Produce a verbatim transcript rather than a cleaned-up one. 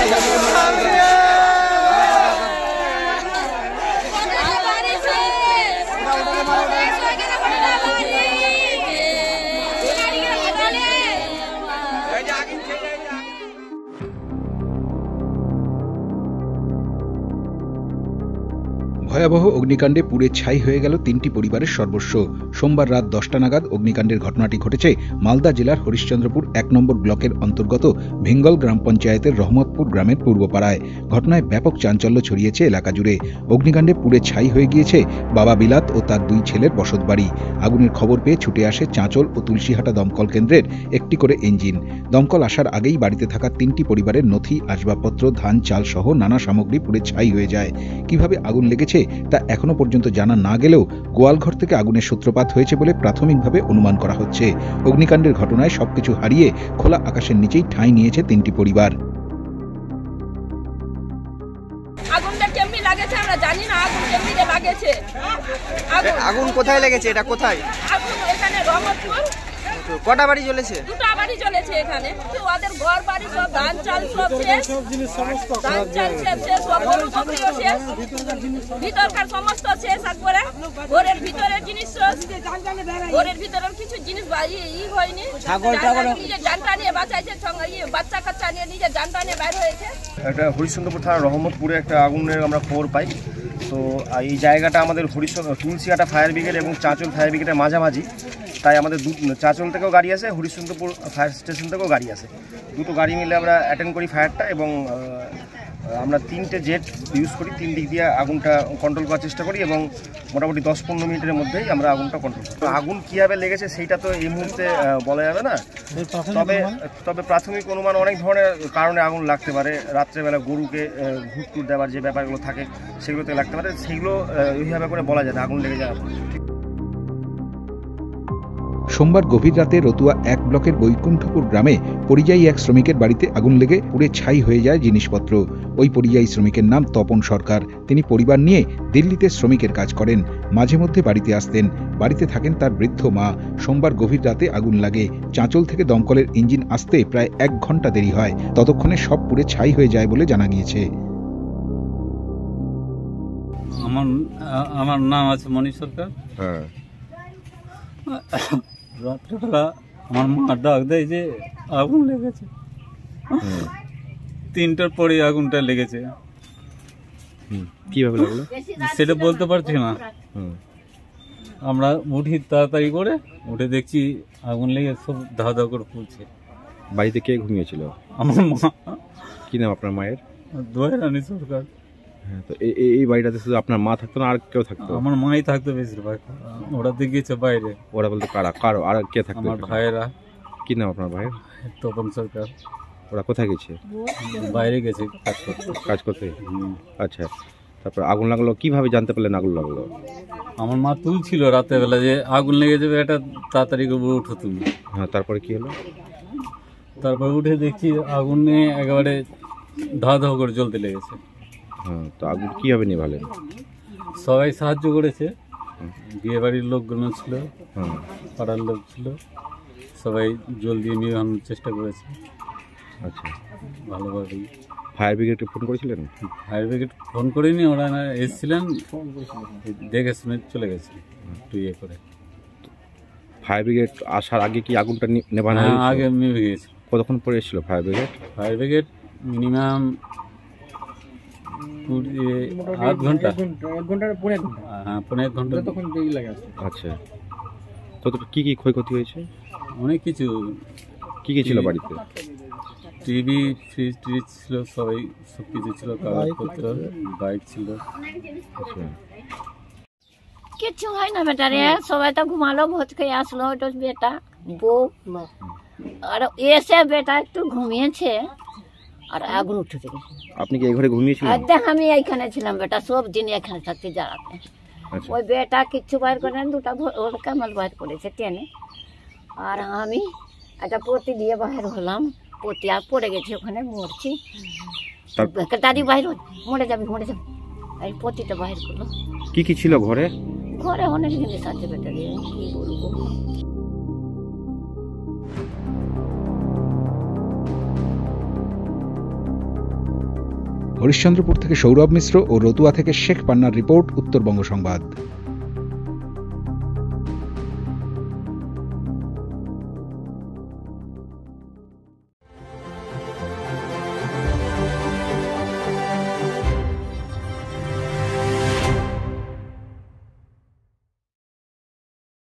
ভয়াবহ অগ্নিকাণ্ডে পুড়ে ছাই হয়ে গেল তিনটি পরিবারের সর্বস্ব। সোমবার রাত দশটা নাগাদ অগ্নিকাণ্ডের ঘটনাটি ঘটেছে মালদা জেলার হরিশ্চন্দ্রপুর এক নম্বর ব্লকের অন্তর্গত ভিঙ্গল গ্রাম পঞ্চায়েতের রহমতপুর গ্রামের পূর্বপাড়ায়। ঘটনায় ব্যাপক চাঞ্চল্য ছড়িয়েছে এলাকা জুড়ে। অগ্নিকাণ্ডে পুড়ে ছাই হয়ে গিয়েছে বাবা বিলাত ও তার দুই ছেলের বসতবাড়ি। আগুনের খবর পেয়ে ছুটে আসে চাঁচল ও তুলসীহাটা দমকল কেন্দ্রের একটি করে ইঞ্জিন। দমকল আসার আগেই বাড়িতে থাকা তিনটি পরিবারের নথি, আসবাবপত্র, ধান, চাল সহ নানা সামগ্রী পুড়ে ছাই হয়ে যায়। কিভাবে আগুন লেগেছে তা এখনো পর্যন্ত জানা না গেলেও গোয়ালঘর থেকে আগুনের সূত্রপাত হয়েছে বলে প্রাথমিকভাবে অনুমান করা হচ্ছে। অগ্নিকাণ্ডের ঘটনায় সবকিছু হারিয়ে খোলা আকাশের নিচেই ঠাঁই নিয়েছে তিনটি পরিবার। আগুনটা কেমনি লাগেছে আমরা জানি না, আগুন কেমনি লাগেছে। আগুন কোথায় লেগেছে? এটা কোথায়? আগুন এখানে রহমতপুর। কটা বাড়ি জ্বলেছে? দুটো বাড়ি জ্বলেছে এখানে। ওদের ঘর বাড়ি সব, ধান চাল সব শেষ, ধান চাল শেষ, সব গরু বকরিও শেষ, ভিতরকার সমস্ত শেষ। একবারে ঘরের ভিতরের জিনিস, ঘরের ভিতরের কিছু জিনিস ই হয়নি। নিজের জানটা নিয়ে বাঁচাইছে, বাচ্চা কাচ্চা নিয়ে নিজের জানটা নিয়ে বাইর হয়েছে। একটা হরিশ্চন্দ্রপুর থানার রহমতপুরে একটা আগুনের আমরা খবর পাই। তো এই জায়গাটা আমাদের হরিশ্চন্দ্র তুলসীহাটা ফায়ার ব্রিগেড এবং চাঁচল ফায়ার ব্রিগেডের মাঝামাঝি। তাই আমাদের দু চাঁচল থেকেও গাড়ি আসে, হরিশ্চন্দ্রপুর ফায়ার স্টেশন থেকেও গাড়ি আসে। দুটো গাড়ি মিলে আমরা অ্যাটেন্ড করি ফায়ারটা এবং আমরা তিনটে জেট ইউজ করি। তিন দিক দিয়ে আগুনটা কন্ট্রোল করার চেষ্টা করি এবং মোটামুটি দশ পনেরো মিনিটের মধ্যেই আমরা আগুনটা কন্ট্রোল করি। আগুন কীভাবে লেগেছে সেইটা তো এই মুহূর্তে বলা যাবে না, তবে তবে প্রাথমিক অনুমান অনেক ধরনের কারণে আগুন লাগতে পারে। রাত্রেবেলা গরুকে ঘুট টুট দেওয়ার যে ব্যাপারগুলো থাকে সেগুলোতে লাগতে পারে, সেগুলো ওইভাবে করে বলা যায় না আগুন লেগে যাওয়ার। সোমবার গভীর রাতে রতুয়া এক ব্লকের বৈকুণ্ঠপুর গ্রামে পরিযায়ী এক শ্রমিকের বাড়িতে আগুন লেগে পুড়ে ছাই হয়ে যায় জিনিসপত্র। ওই পরিযায়ী শ্রমিকের নাম তপন সরকার। তিনি পরিবার নিয়ে দিল্লিতে শ্রমিকের কাজ করেন, মাঝে মধ্যে বাড়িতে আসতেন। বাড়িতে থাকেন তার বৃদ্ধ মা। সোমবার গভীর রাতে আগুন লাগে। চাঁচল থেকে দমকলের ইঞ্জিন আসতে প্রায় এক ঘন্টা দেরি হয়। ততক্ষণে সব পুড়ে ছাই হয়ে যায় বলে জানা গিয়েছে। আমার আমার নাম আছে মণি সরকার। হ্যাঁ, রাত্রেবেলা আমার মা ডাক দেয় যে আগুন লেগেছে। তিনটার পরে আগুনটা লেগেছে। কিভাবে লাগলো সেটা বলতে পারছি না। আমরা উঠি তাড়াতাড়ি করে, উঠে দেখছি আগুন লেগে সব ধাও ধাও করে পুড়ছে। বাড়িতে কে ঘুমিয়েছিল? আমার মা। কি নাম আপনার মায়ের? দয়ারানী সরকার। হ্যাঁ, তো এই বাড়িটাতে শুধু আপনার মা থাকতো না আর কেউ থাকতো? আমার মাই থাকতো বেশিরভাগ। ওরা গিয়েছে বাইরে। ওরা বলতে কারা কারো আর কে থাকতো? আমার ভাইয়েরা। কি নাম আপনার ভাইয়ের? তপন সরকার। ওরা কোথায় গেছে? বাইরে গেছে কাজ করতে। কাজ করতে? আচ্ছা, তারপর আগুন লাগলো কিভাবে জানতে পারলেন আগুন লাগলো? আমার মা তুলছিল রাতের বেলা যে আগুন লেগে যাবে, এটা তাড়াতাড়ি করে উঠো তুমি। হ্যাঁ, তারপরে কি হলো? তারপর উঠে দেখছি আগুনে একেবারে ধা ধা করে জ্বলতে লেগেছে। হ্যাঁ, তো আগুন কিভাবে নিভালেন? সবাই সাহায্য করেছে, বিয়ে বাড়ির লোকগুলো ছিল, পাড়ার লোক ছিল, সবাই জল দিয়ে নিভানোর চেষ্টা করেছে। আচ্ছা, ভালোভাবেই। ফায়ার ব্রিগেডকে ফোন করেছিলেন? ফায়ার ব্রিগেড ফোন করিনি, ওরা এসেছিলেন, দেখে শুনে চলে গেছে একটু ইয়ে করে। ফায়ার ব্রিগেড আসার আগে কি আগুনটা নেভানো? আগে নিভে গেছে। কতক্ষণ পরে এসেছিল fire brigade? Fire brigade minimum আধ ঘন্টা, এক ঘন্টা পৌনে এক ঘন্টা। হ্যাঁ, পৌনে এক ঘন্টা তখন দেরি লাগে। আচ্ছা, তো কি কি ক্ষয়ক্ষতি হয়েছে? অনেক কিছু। কি কি ছিল বাড়িতে? টিভি, ফ্রিজ ট্রিজ ছিল, সবাই সব কিছু ছিল, কাগজপত্র, বাইক ছিল। আচ্ছা, কিচ্ছু হয় না বেটা রে, সবাই তো ঘুমালো, ভোজ খেয়ে আসলো। ওটা বেটা বউ আর এসে বেটা একটু ঘুমিয়েছে আর আগুন উঠে গেছে। আপনি কি এই ঘরে ঘুমিয়েছিলেন? দেখ, আমি এইখানে ছিলাম বেটা, সব দিন এখানে থাকতে জ্বালাতে। ওই বেটা কিচ্ছু বাইর করে না, দুটা ওর কামাল বাইর করেছে টেনে। আর আমি একটা পতি দিয়ে বাইর হলাম, পতি আর পড়ে গেছে ওখানে, মরছি। দাদি বাইর মরে যাবি মরে যাবি, এই পতিটা বাইর করলো। কি কি ছিল ঘরে? ঘরে অনেক জিনিস আছে বেটা রে, কি বলবো। হরিশ্চন্দ্রপুর থেকে সৌরভ মিশ্র ও রতুয়া থেকে শেখ পান্নার রিপোর্ট, উত্তরবঙ্গ সংবাদ।